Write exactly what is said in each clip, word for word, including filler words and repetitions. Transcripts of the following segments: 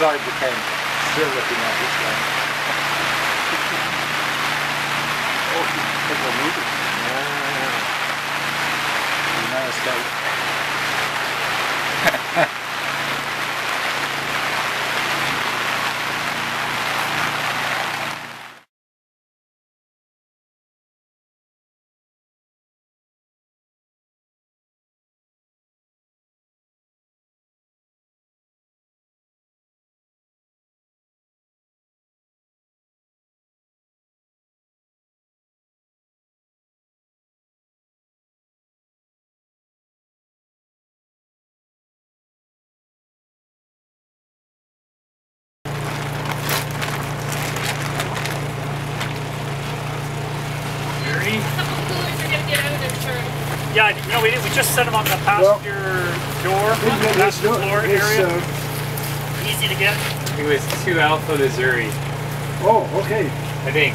outside the tent, still looking at this one. Oh, people are moving. Yeah. You now escape. Yeah, you know, we, we just set them on the passenger well, door, passenger floor area. Uh, Easy to get. I think it was two Alpha Missouri. Oh, okay. I think.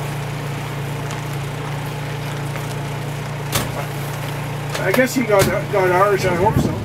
I guess he got got ours. I hope so.